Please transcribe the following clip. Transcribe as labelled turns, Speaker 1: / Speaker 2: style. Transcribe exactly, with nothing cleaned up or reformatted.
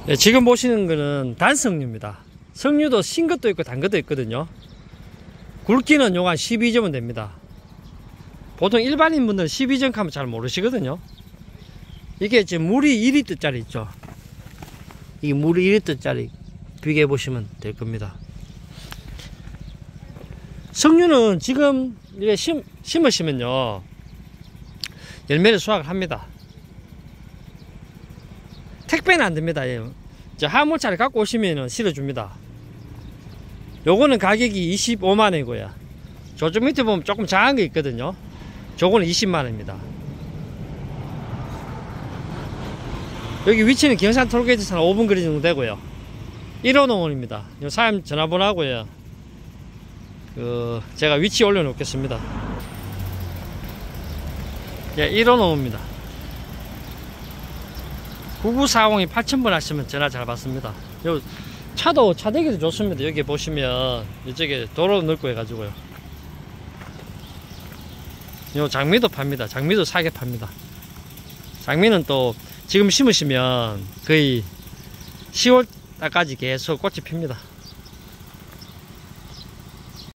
Speaker 1: 예, 지금 보시는 거는 단석류입니다. 석류도 신 것도 있고 단 것도 있거든요. 굵기는 요거 한 십이 점은 됩니다. 보통 일반인 분들은 십이 점 하면 잘 모르시거든요. 이게 지금 물이 이 리터짜리 있죠. 이 물이 이 리터짜리 비교해 보시면 될 겁니다. 석류는 지금 이게 심, 심으시면요 열매를 수확을 합니다. 택배는 안 됩니다. 예. 화물차를 갖고 오시면 실어줍니다. 요거는 가격이 이십오만 원이고요. 저쪽 밑에 보면 조금 작은 게 있거든요. 저거는 이십만 원입니다. 여기 위치는 경산 톨게이트에서 한 오 분 거리 정도 되고요. 일 호 농원입니다. 사장님 전화번호하고요. 그 제가 위치 올려놓겠습니다. 예, 일 호 농원입니다. 구구사공이 팔천 번 하시면 전화 잘 받습니다. 요 차도 차대기도 좋습니다. 여기 보시면 이쪽에 도로 넓고 해가지고요. 요 장미도 팝니다. 장미도 사게 팝니다. 장미는 또 지금 심으시면 거의 시월 달까지 계속 꽃이 핍니다.